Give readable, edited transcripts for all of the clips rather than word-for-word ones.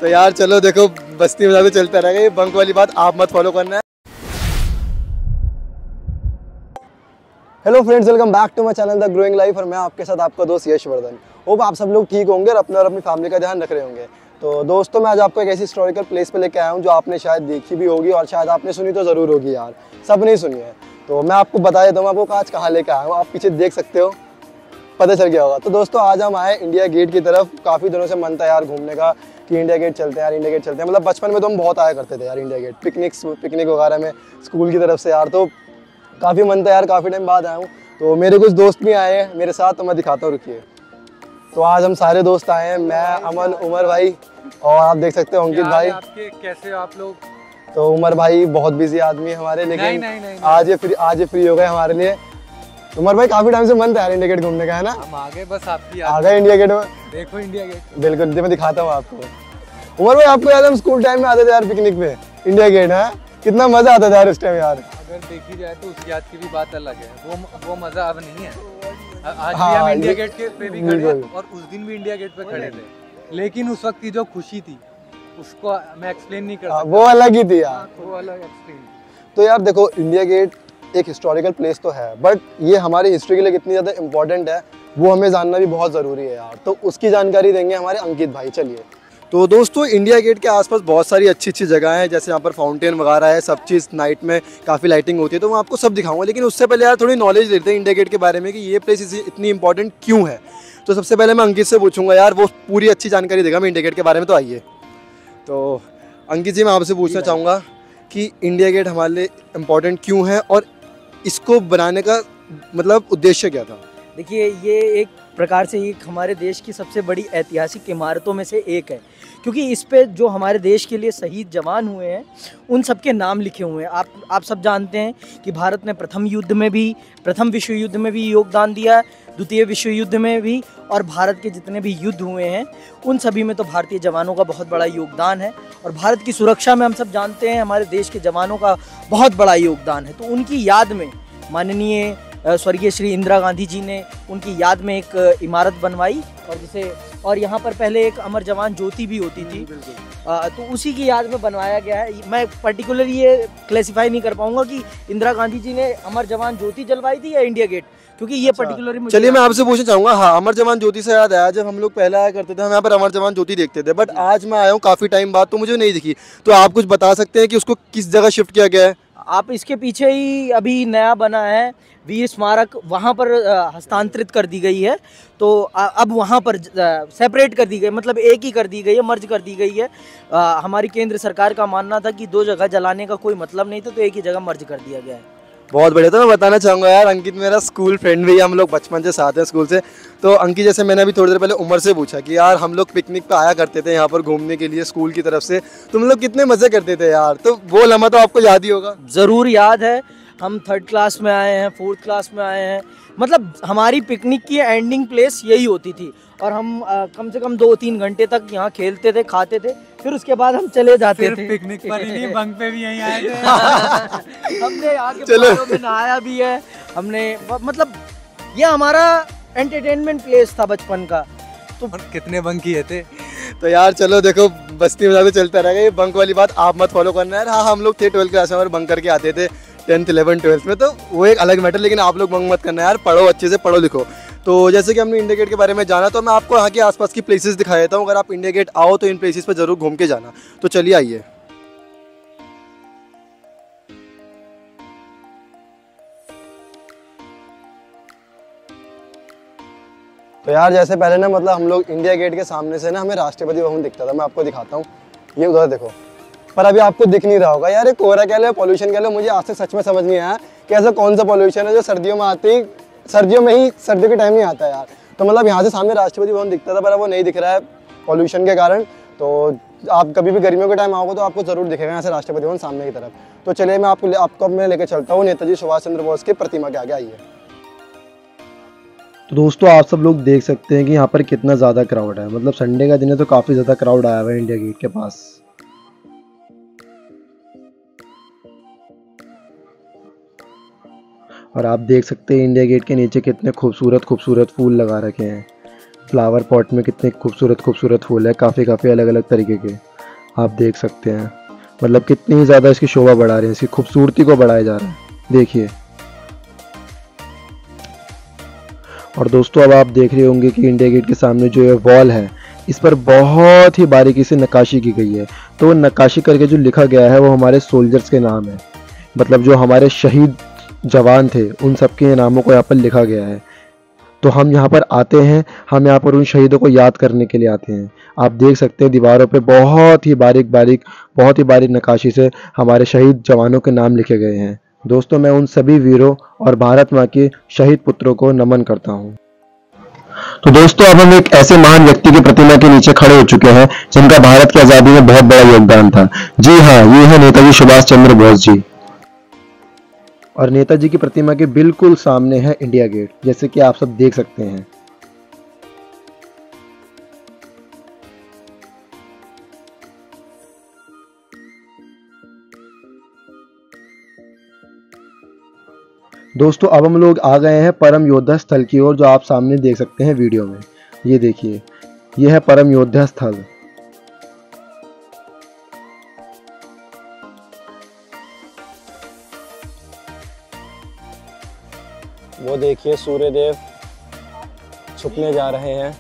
तो यार चलो देखो, बस्ती में तो चलता रहेगा, ये बंक वाली बात आप मत फॉलो करना है। Hello friends, welcome back to my channel the growing life और मैं आपके साथ आपका दोस्त यश वर्धन। होप आप सब लोग ठीक होंगे और अपने और अपनी फैमिली का ध्यान रख रहे होंगे। तो दोस्तों, मैं आज आपको एक ऐसी हिस्टोरिकल प्लेस पे लेके आया हूँ जो आपने शायद देखी भी होगी और शायद आपने सुनी तो ज़रूर होगी यार, सब नहीं सुनी है। तो मैं आपको बता देता हूँ आपको आज कहाँ लेके आया हूँ। आप पीछे देख सकते हो, पता चल गया होगा। तो दोस्तों, आज हम आए इंडिया गेट की तरफ। काफ़ी दिनों से मन था यार घूमने का कि इंडिया गेट चलते हैं यार, इंडिया गेट चलते हैं। मतलब बचपन में तो हम बहुत आया करते थे यार इंडिया गेट, पिकनिक वगैरह में स्कूल की तरफ से यार। तो काफ़ी मन था यार, काफ़ी टाइम बाद आया हूँ। तो मेरे कुछ दोस्त भी आए हैं मेरे साथ, तो मैं दिखाता हूँ, रुकिए। तो आज हम सारे दोस्त आए हैं, मैं, अमन, उमर भाई और आप देख सकते हो अंकित भाई। आपके कैसे हो आप लोग? तो उमर भाई बहुत बिजी आदमी है हमारे, लेकिन नहीं। आज ये फ्री हो गए हमारे लिए। उमर भाई काफी टाइम से मन था यार इंडिया गेट घूमने का, है ना? हम आ गए, बस आपकी आ गए इंडिया गेट में। देखो इंडिया गेट, बिल्कुल, मैं दिखाता हूँ आपको। उमर भाई, आपको याद है हम स्कूल टाइम में आते थे यार पिकनिक पे इंडिया गेट? है कितना मजा आता था यार उस टाइम यार। अगर देखी जाए तो उस याद की भी बात अलग है। वो मजा अब नहीं है। आज भी हाँ, हम इंडिया गेट के पे भी खड़े हैं बिल्कुल। और उस दिन भी इंडिया गेट पे खड़े थे, लेकिन उस वक्त की जो खुशी थी उसको मैं एक्सप्लेन नहीं कर सकता। वो अलग ही थी यार, वो अलग एक्सप्लेन। तो यार देखो, इंडिया गेट एक हिस्टोरिकल प्लेस तो है, बट ये हमारी हिस्ट्री के लिए कितनी ज़्यादा इंपॉर्टेंट है वो हमें जानना भी बहुत ज़रूरी है यार। तो उसकी जानकारी देंगे हमारे अंकित भाई। चलिए। तो दोस्तों, इंडिया गेट के आसपास बहुत सारी अच्छी अच्छी जगह हैं, जैसे यहाँ पर फाउंटेन वगैरह है, सब चीज़ नाइट में काफ़ी लाइटिंग होती है, तो मैं आपको सब दिखाऊंगा। लेकिन उससे पहले यार थोड़ी नॉलेज लेते हैं इंडिया गेट के बारे में कि ये प्लेस इतनी इंपॉर्टेंट क्यों है। तो सबसे पहले मैं अंकित से पूछूंगा यार, वो पूरी अच्छी जानकारी देगा मैं इंडिया गेट के बारे में। तो आइए। तो अंकित जी, मैं आपसे पूछना चाहूँगा कि इंडिया गेट हमारे लिए इम्पोर्टेंट क्यों है और इसको बनाने का मतलब उद्देश्य क्या था? देखिए, ये एक प्रकार से एक हमारे देश की सबसे बड़ी ऐतिहासिक इमारतों में से एक है, क्योंकि इस पे जो हमारे देश के लिए शहीद जवान हुए हैं उन सब के नाम लिखे हुए हैं। आप सब जानते हैं कि भारत ने प्रथम विश्व युद्ध में भी योगदान दिया, द्वितीय विश्व युद्ध में भी, और भारत के जितने भी युद्ध हुए हैं उन सभी में तो भारतीय जवानों का बहुत बड़ा योगदान है। और भारत की सुरक्षा में हम सब जानते हैं हमारे देश के जवानों का बहुत बड़ा योगदान है। तो उनकी याद में माननीय स्वर्गीय श्री इंदिरा गांधी जी ने उनकी याद में एक इमारत बनवाई, और यहाँ पर पहले एक अमर जवान ज्योति भी होती थी, तो उसी की याद में बनवाया गया है। मैं पर्टिकुलरली ये क्लासिफाई नहीं कर पाऊंगा कि इंदिरा गांधी जी ने अमर जवान ज्योति जलवाई थी या इंडिया गेट, क्योंकि ये पर्टिकुलरली। चलिए, मैं आपसे पूछना चाहूँगा। हाँ, अमर जवान ज्योति से याद आया, जब हम लोग पहले आया करते थे हम यहाँ पर अमर जवान ज्योति देखते थे, बट आज मैं आया हूँ काफ़ी टाइम बाद तो मुझे नहीं दिखी। तो आप कुछ बता सकते हैं कि उसको किस जगह शिफ्ट किया गया है? आप इसके पीछे ही अभी नया बना है वीर स्मारक, वहाँ पर हस्तांतरित कर दी गई है। तो अब वहाँ पर सेपरेट कर दी गई, मतलब एक ही कर दी गई है, मर्ज कर दी गई है। हमारी केंद्र सरकार का मानना था कि दो जगह जलाने का कोई मतलब नहीं था, तो एक ही जगह मर्ज कर दिया गया है। बहुत बढ़िया। तो मैं बताना चाहूँगा यार, अंकित मेरा स्कूल फ्रेंड भी है, हम लोग बचपन से साथ हैं स्कूल से। तो अंकित, जैसे मैंने अभी थोड़ी देर पहले उमर से पूछा कि यार हम लोग पिकनिक पे आया करते थे यहाँ पर घूमने के लिए स्कूल की तरफ से, तो हम लोग कितने मज़े करते थे यार। तो वो लम्हा तो आपको याद ही होगा। ज़रूर याद है। हम 3rd क्लास में आए हैं, 4th क्लास में आए हैं, मतलब हमारी पिकनिक की एंडिंग प्लेस यही होती थी। और हम कम से कम 2-3 घंटे तक यहाँ खेलते थे, खाते थे, फिर उसके बाद हम चले जाते थे। पिकनिक पर ही नहीं, बंक पे भी यहीं आए थे। हमने आके पहाड़ों में नहाया भी है हमने, मतलब ये हमारा एंटरटेनमेंट प्लेस था बचपन का। तो कितने बंक किए थे? तो यार चलो देखो, बस्ती में ज़्यादा चलता रहेगा, ये बंक वाली बात आप मत फॉलो करना यार। हाँ, हम लोग थे 12th क्लास में और बंक करके आते थे 10th 11th 12th में, तो वो एक अलग मैटर। लेकिन आप लोग बंक मत करना यार, पढ़ो अच्छे से, पढ़ो लिखो। तो जैसे कि हमने इंडिया गेट के बारे में जाना, तो मैं आपको यहाँ के आसपास की प्लेसेस दिखा देता हूँ। अगर आप इंडिया गेट आओ तो इन प्लेसेस पर जरूर घूम के जाना। तो चलिए आइए। तो यार जैसे पहले ना, मतलब हम लोग इंडिया गेट के सामने से ना हमें राष्ट्रपति भवन दिखता था। मैं आपको दिखाता हूँ, ये उधर देखो, पर अभी आपको दिख नहीं रहा होगा यार। ये कोहरा कह लो, पॉल्यूशन कह लो, मुझे आज तक सच में समझ नहीं आया कि ऐसा कौन सा पॉल्यूशन है जो सर्दियों के टाइम ही आता है यार। तो मतलब यहाँ से सामने राष्ट्रपति भवन दिखता था, पर अब वो नहीं दिख रहा है पॉल्यूशन के कारण। तो आप कभी भी गर्मियों के टाइम आओगे तो आपको जरूर दिखेगा यहाँ से राष्ट्रपति भवन सामने की तरफ। तो चलिए, मैं आपको मैं लेकर चलता हूँ नेताजी सुभाष चंद्र बोस की प्रतिमा के आगे। आइए। तो दोस्तों, आप सब लोग देख सकते हैं कि यहाँ पर कितना ज़्यादा क्राउड है। मतलब संडे का दिन है तो काफ़ी ज़्यादा क्राउड आया हुआ है इंडिया गेट के पास। और आप देख सकते हैं इंडिया गेट के नीचे कितने खूबसूरत फूल लगा रखे हैं। फ्लावर पॉट में कितने खूबसूरत फूल है, काफ़ी अलग अलग तरीके के। आप देख सकते हैं, मतलब कितनी ज़्यादा इसकी शोभा बढ़ा रहे हैं, इसकी खूबसूरती को बढ़ाया जा रहा है, देखिए। और दोस्तों अब आप देख रहे होंगे कि इंडिया गेट के सामने जो ये वॉल है, इस पर बहुत ही बारीकी से नक्काशी की गई है। तो नक्काशी करके जो लिखा गया है वो हमारे सोल्जर्स के नाम है, मतलब जो हमारे शहीद जवान थे उन सबके नामों को यहाँ पर लिखा गया है। तो हम यहाँ पर आते हैं, हम यहाँ पर उन शहीदों को याद करने के लिए आते हैं। आप देख सकते हैं दीवारों पे बहुत ही बारीक नक्काशी से हमारे शहीद जवानों के नाम लिखे गए हैं। दोस्तों मैं उन सभी वीरों और भारत माँ के शहीद पुत्रों को नमन करता हूँ। तो दोस्तों अब हम एक ऐसे महान व्यक्ति की प्रतिमा के नीचे खड़े हो चुके हैं जिनका भारत की आज़ादी में बहुत बड़ा योगदान था। जी हाँ, ये है नेताजी सुभाष चंद्र बोस जी। और नेताजी की प्रतिमा के बिल्कुल सामने है इंडिया गेट, जैसे कि आप सब देख सकते हैं। दोस्तों अब हम लोग आ गए हैं परम योद्धा स्थल की ओर, जो आप सामने देख सकते हैं वीडियो में। ये देखिए, ये है परम योद्धा स्थल। वो देखिए सूर्यदेव छुपने जा रहे हैं,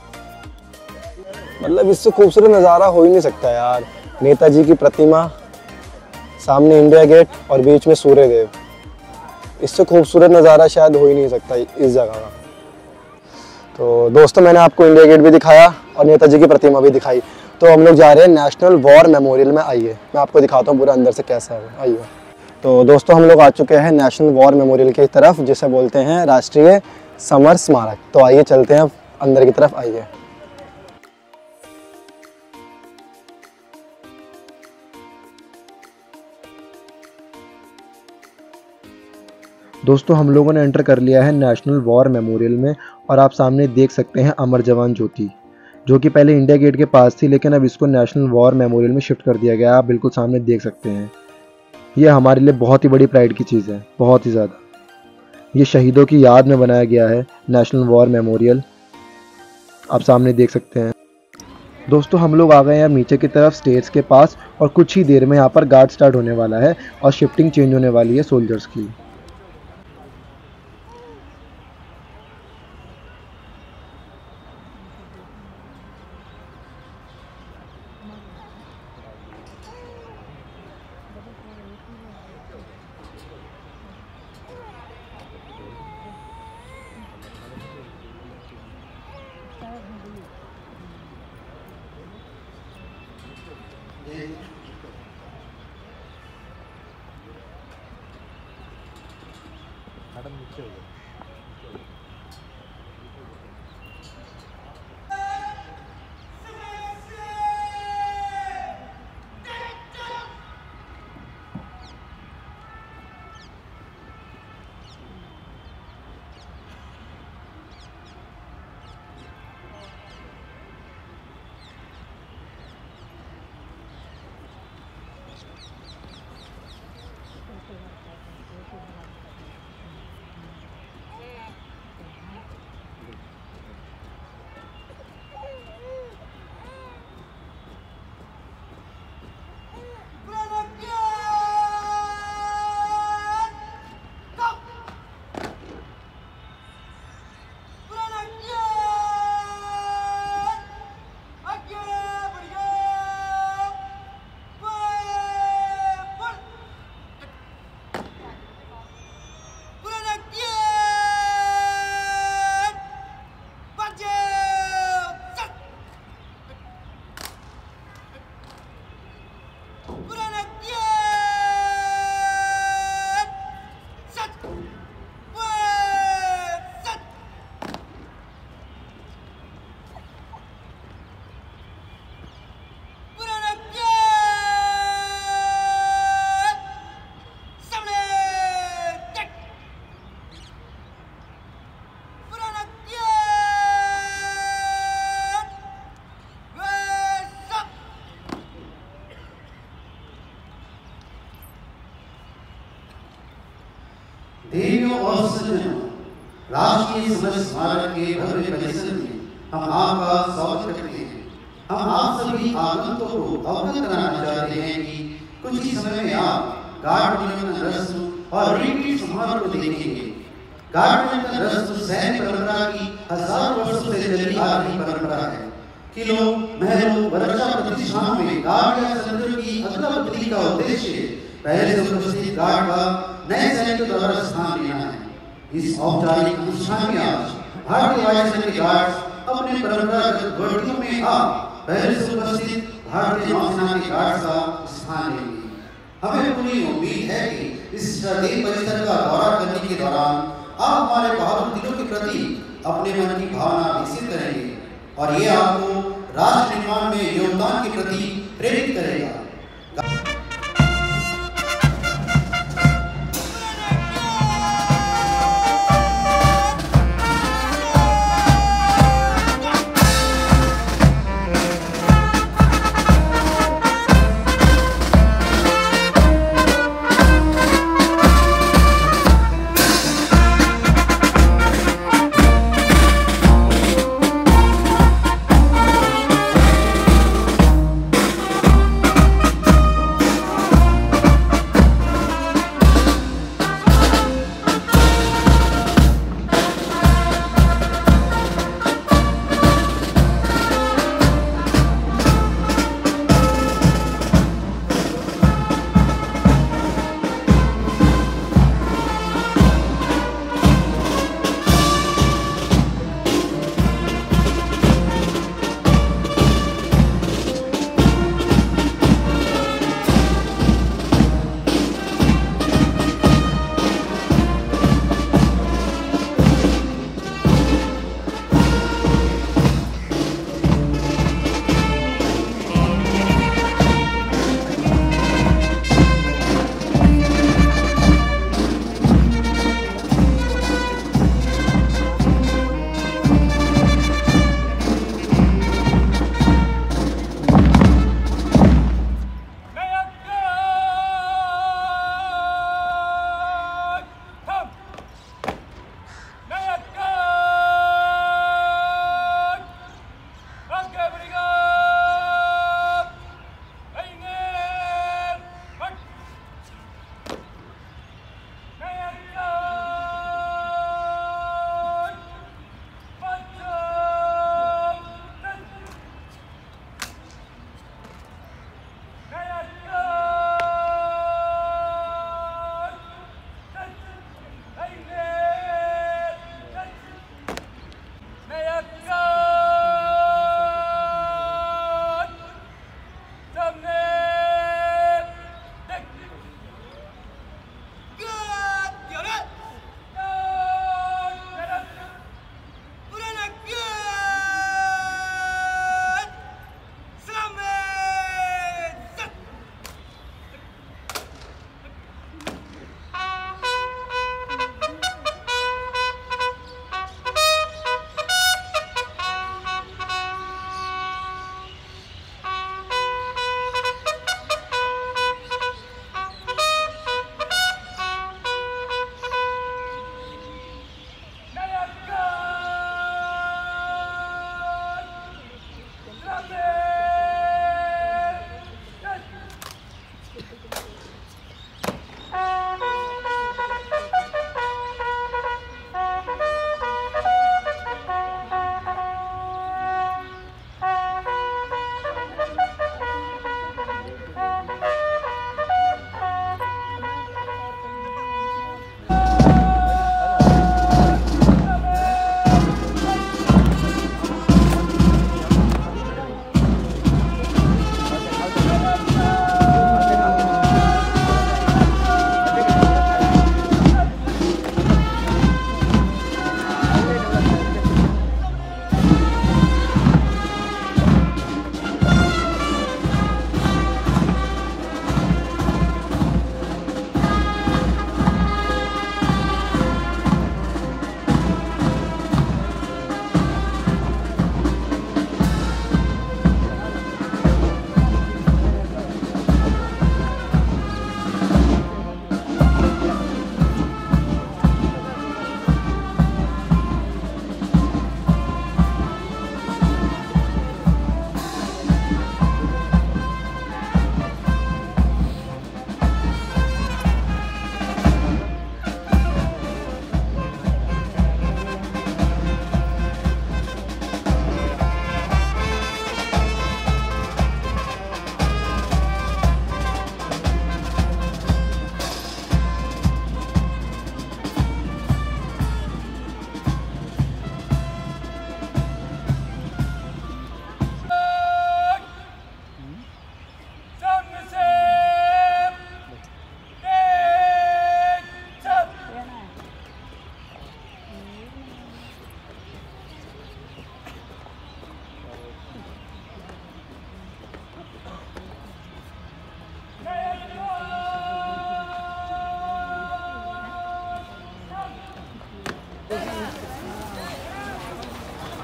मतलब इससे खूबसूरत नज़ारा हो ही नहीं सकता यार। नेताजी की प्रतिमा, सामने इंडिया गेट और बीच में सूर्यदेव, इससे खूबसूरत नज़ारा शायद हो ही नहीं सकता इस जगह का। तो दोस्तों मैंने आपको इंडिया गेट भी दिखाया और नेताजी की प्रतिमा भी दिखाई। तो हम लोग जा रहे हैं नेशनल वॉर मेमोरियल में। आइए मैं आपको दिखाता हूँ पूरा अंदर से कैसा है। आइए। तो दोस्तों हम लोग आ चुके हैं नेशनल वॉर मेमोरियल की तरफ, जिसे बोलते हैं राष्ट्रीय समर स्मारक। तो आइए चलते हैं अंदर की तरफ। आइए। दोस्तों हम लोगों ने एंटर कर लिया है नेशनल वॉर मेमोरियल में, और आप सामने देख सकते हैं अमर जवान ज्योति, जो कि पहले इंडिया गेट के पास थी, लेकिन अब इसको नेशनल वॉर मेमोरियल में शिफ्ट कर दिया गया। आप बिल्कुल सामने देख सकते हैं। ये हमारे लिए बहुत ही बड़ी प्राइड की चीज़ है, बहुत ही ज़्यादा। ये शहीदों की याद में बनाया गया है नेशनल वॉर मेमोरियल, आप सामने देख सकते हैं। दोस्तों हम लोग आ गए हैं अब नीचे की तरफ स्टेज के पास, और कुछ ही देर में यहाँ पर गार्ड स्टार्ट होने वाला है और शिफ्टिंग चेंज होने वाली है सोल्जर्स की। देवियों और सज्जनों, राष्ट्रीय समर स्मारक के भव्य परिसर में हम आपका स्वागत करते हैं। हम आप सभी आगंतुकों को अवगत कराना चाहते हैं कि कुछ ही समय में आप गार्ड नियंत्रण रस्म और रिट्रीट समारोह को देखेंगे। गार्ड नियंत्रण रस्म सैन्य परंपरा की हजारों वर्षों से चली आ रही परंपरा है। किलों, महलों, वर्षा प्रतिष्ठानों में गार्ड या सैनिकों की अदला बदली का उद्देश्य पहले से उपस्थित गार्ड का नए सैनिकों द्वारा स्थान लेना है। इस औपचारिक अनुष्ठान में आज भारतीय वायुसेना के गार्ड अपने परंपरागत वर्दियों में पहले से उपस्थित भारतीय नौसेना के गार्ड का स्थान लेंगे। हमें पूरी उम्मीद है कि इस श्रद्धेय परिसर का दौरा करने के दौरान आप हमारे बहादुर दिलों के प्रति अपने मन की भावना विकसित करेंगे और ये आपको राष्ट्र निर्माण में योगदान के प्रति प्रेरित करेगा।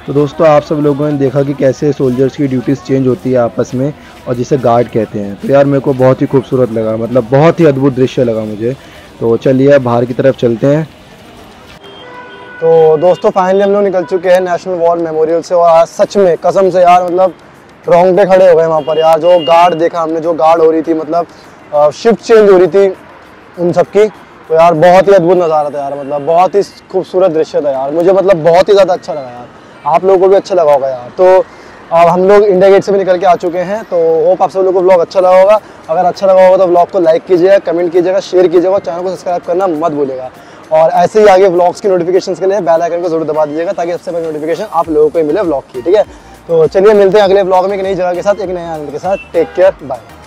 तो दोस्तों आप सब लोगों ने देखा कि कैसे सोल्जर्स की ड्यूटीज़ चेंज होती है आपस में, और जिसे गार्ड कहते हैं। तो यार मेरे को बहुत ही खूबसूरत लगा, मतलब बहुत ही अद्भुत दृश्य लगा मुझे। तो चलिए बाहर की तरफ चलते हैं। तो दोस्तों फाइनली हम लोग निकल चुके हैं नेशनल वॉर मेमोरियल से, और आज सच में कसम से यार मतलब रोंगटे खड़े हो गए वहाँ पर यार। जो गार्ड देखा हमने, जो गार्ड हो रही थी, मतलब शिफ्ट चेंज हो रही थी उन सब की, तो यार बहुत ही अद्भुत नज़ारा था यार, मतलब बहुत ही खूबसूरत दृश्य था यार। मुझे मतलब बहुत ही ज़्यादा अच्छा लगा यार, आप लोगों को भी अच्छा लगा होगा यार। तो अब हम लोग इंडिया गेट से भी निकल के आ चुके हैं, तो होप आप सब लोगों को व्लॉग अच्छा लगा होगा। अगर अच्छा लगा होगा तो व्लॉग को लाइक कीजिएगा, कमेंट कीजिएगा, शेयर कीजिएगा, और चैनल को सब्सक्राइब करना मत भूलिएगा। और ऐसे ही आगे व्लॉग्स की नोटिफिकेशंस के लिए बेल आइकन को जरूर दबा दीजिएगा, ताकि सबसे पहले नोटिफिकेशन आप लोगों को ही मिले व्लॉग की, ठीक है। तो चलिए मिलते हैं अगले व्लॉग में एक नई जगह के साथ, एक नए आनंद के साथ। Take care, bye.